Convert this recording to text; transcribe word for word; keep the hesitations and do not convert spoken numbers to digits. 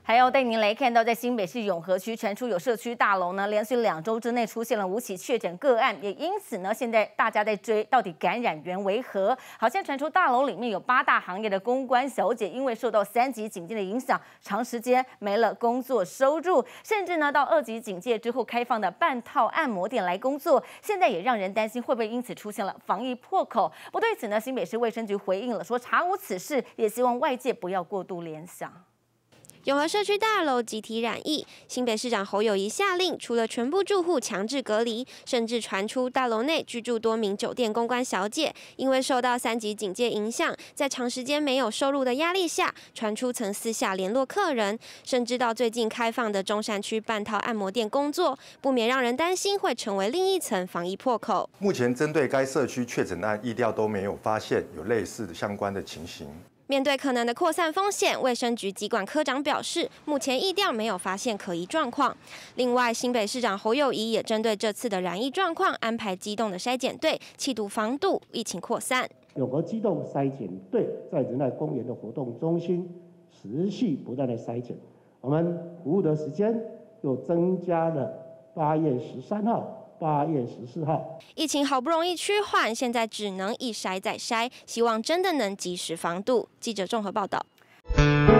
还要带您来看到，在新北市永和区传出有社区大楼呢，连续两周之内出现了五起确诊个案，也因此呢，现在大家在追到底感染源为何？好像传出大楼里面有八大行业的公关小姐，因为受到三级警戒的影响，长时间没了工作收入，甚至呢到二级警戒之后开放的半套按摩店来工作，现在也让人担心会不会因此出现了防疫破口。不对此呢，新北市卫生局回应了，说查无此事，也希望外界不要过度联想。 永和社区大楼集体染疫，新北市长侯友宜下令，除了全部住户强制隔离，甚至传出大楼内居住多名酒店公关小姐，因为受到三级警戒影响，在长时间没有收入的压力下，传出曾私下联络客人，甚至到最近开放的中山区半套按摩店工作，不免让人担心会成为另一层防疫破口。 目前针对该社区确诊案，疫调都没有发现有类似的相关的情形。 面对可能的扩散风险，卫生局疾管科长表示，目前疫调没有发现可疑状况。另外，新北市长侯友宜也针对这次的染疫状况，安排机动的筛检队，企图防堵疫情扩散。 永和机动筛检队在仁爱公园的活动中心持续不断的筛检，我们服务的时间又增加了八月十三号。八月十四号， 疫情好不容易趋缓，现在只能一筛再筛，希望真的能及时防堵。记者综合报道。